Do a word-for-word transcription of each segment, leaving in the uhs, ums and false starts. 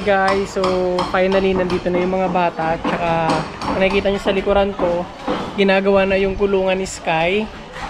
Guys, so finally nandito na yung mga bata. Tsaka kung nakikita nyo sa likuran ko, ginagawa na yung kulungan ni Sky.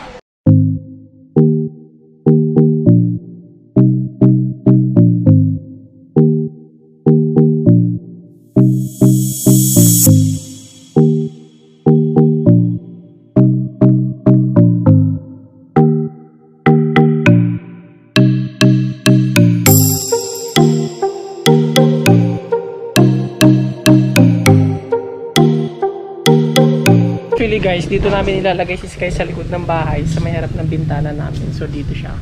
Actually guys, dito namin ilalagay si Sky sa likod ng bahay, sa may harap ng bintana namin. So dito siya.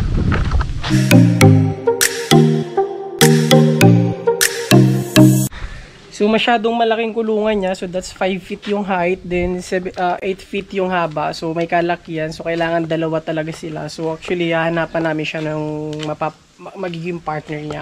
So masyadong malaking kulungan niya. So that's five feet yung height, then eight feet yung haba. So may kalakihan. So kailangan dalawa talaga sila. So actually hahanapan namin siya ng mapap magiging partner niya.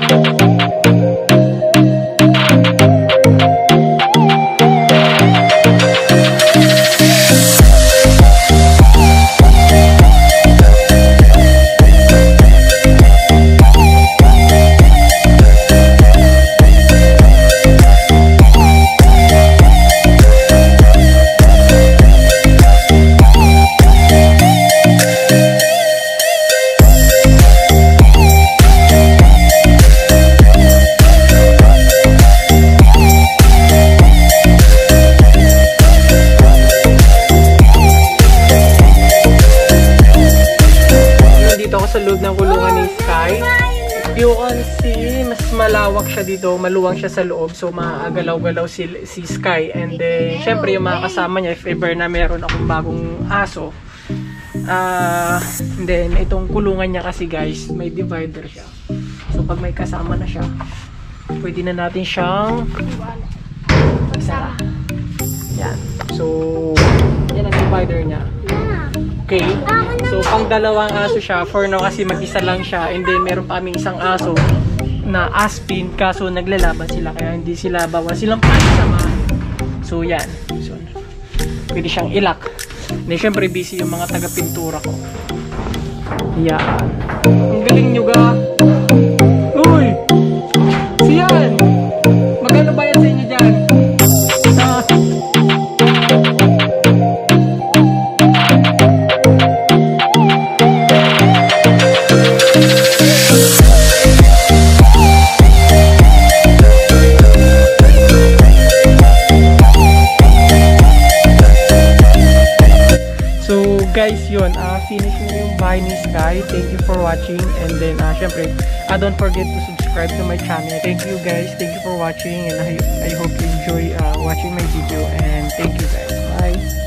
Sa loob ng kulungan ni Sky. You can see, mas malawak siya dito, maluwang siya sa loob, so maagalaw-galaw si, si Sky. And then, syempre yung mga kasama niya, if ever na meron akong bagong aso. Uh, and then, itong kulungan niya kasi guys, may divider siya. So pag may kasama na siya, pwede na natin siyang isara. Yan. So, yan ang divider niya. Okay. So, pang dalawang aso siya. For now kasi mag-isa lang siya. And then, meron pa kaming isang aso na aspin. Kaso, naglalaban sila. Kaya hindi sila bawa. Silang panisamahan. So, yan. So, pwede siyang ilak. And then, syempre, busy yung mga taga-pintura ko. Yan. Ang galing nyo ga. Uy! Siyan! Magkano ba yan sa inyo dyan? Ah. Guys, yun, uh, finish na yung bahay ni Sky. Thank you for watching. And then, uh, syempre, uh, don't forget to subscribe to my channel. Thank you guys. Thank you for watching. And I, I hope you enjoy uh, watching my video. And thank you guys. Bye.